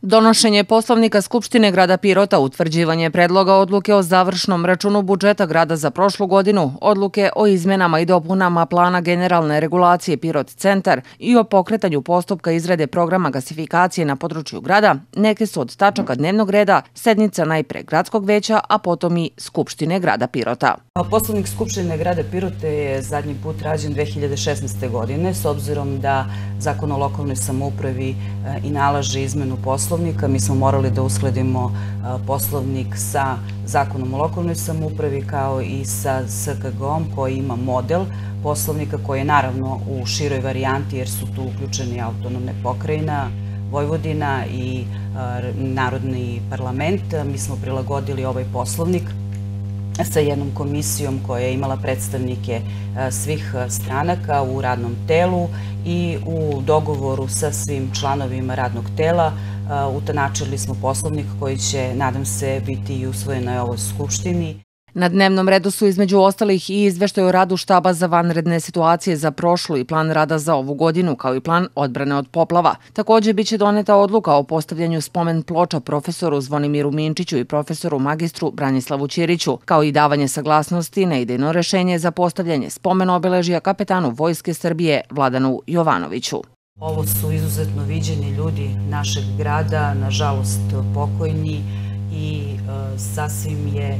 Donošenje poslovnika Skupštine grada Pirota, utvrđivanje predloga odluke o završnom računu budžeta grada za prošlu godinu, odluke o izmenama i dopunama plana generalne regulacije Pirot centar i o pokretanju postupka izrade programa gasifikacije na području grada, neke su od tačaka dnevnog reda sednica najpre gradskog veća, a potom i Skupštine grada Pirota. Poslovnik Skupštine grada Pirota je zadnji put rađen 2016. godine, s obzirom da Zakon o lokalnoj samoupravi i nalaže izmenu poslovnika. Mi smo morali da uskladimo poslovnik sa Zakonom o lokalnoj samoupravi kao i sa SKG-om koji ima model poslovnika koji je naravno u široj varijanti jer su tu uključeni autonomne pokrajina, Vojvodina i Narodni parlament. Mi smo prilagodili ovaj poslovnik sa jednom komisijom koja je imala predstavnike svih stranaka u radnom telu i u dogovoru sa svim članovima radnog tela utanačili smo poslovnik koji će, nadam se, biti i usvojen na ovoj Skupštini. Na dnevnom redu su između ostalih i izveštaj o radu štaba za vanredne situacije za prošlu i plan rada za ovu godinu, kao i plan odbrane od poplava. Također biće doneta odluka o postavljanju spomen ploča profesoru Zvonimiru Minčiću i profesoru magistru Branislavu Ćiriću, kao i davanje saglasnosti na idejno rešenje za postavljanje spomen obeležja kapetanu Vojske Srbije Vladanu Jovanoviću. Ovo su izuzetno viđeni ljudi našeg grada, nažalost pokojni, i sasvim je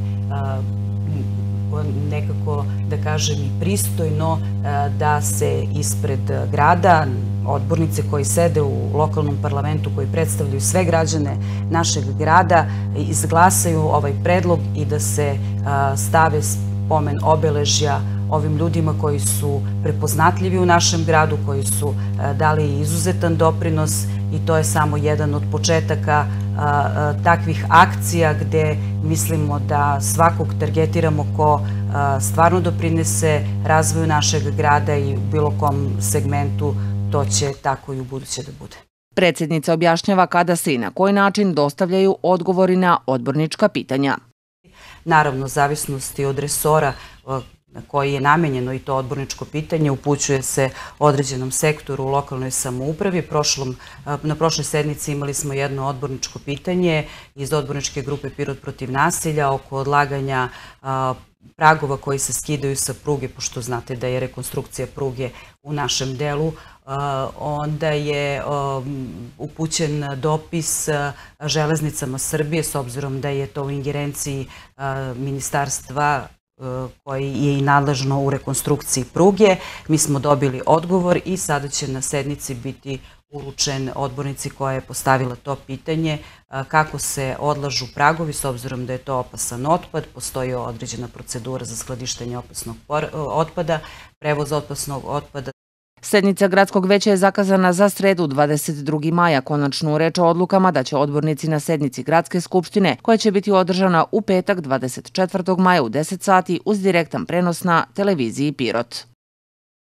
nekako, da kažem, i pristojno da se ispred grada odbornice koji sede u lokalnom parlamentu, koji predstavljaju sve građane našeg grada, izglasaju ovaj predlog i da se stave spomen obeležja ovim ljudima koji su prepoznatljivi u našem gradu, koji su dali izuzetan doprinos, i to je samo jedan od početaka takvih akcija gde mislimo da svakog targetiramo ko stvarno doprinese razvoju našeg grada i u bilo kom segmentu. To će tako i u buduće da bude. Predsjednica objašnjava kada se i na koji način dostavljaju odgovori na odbornička pitanja. Naravno, zavisnosti od resora na koji je namenjeno i to odborničko pitanje upućuje se određenom sektoru u lokalnoj samoupravi. Na prošloj sednici imali smo jedno odborničko pitanje iz odborničke grupe Pirot protiv nasilja oko odlaganja pragova koji se skidaju sa pruge, pošto znate da je rekonstrukcija pruge u našem delu. Onda je upućen dopis Železnicama Srbije, s obzirom da je to u ingerenciji ministarstva koji je i nadležno u rekonstrukciji pruge. Mi smo dobili odgovor i sada će na sednici biti uručen odbornici koja je postavila to pitanje kako se odlažu pragovi, s obzirom da je to opasan otpad. Postoji određena procedura za skladištenje opasnog otpada, prevoz opasnog otpada. Sednica gradskog veća je zakazana za sredu 22. maja. Konačnu reč o odlukama da će odbornici na sednici Gradske skupštine, koja će biti održana u petak 24. maja u 10 sati uz direktan prenos na televiziji Pirot.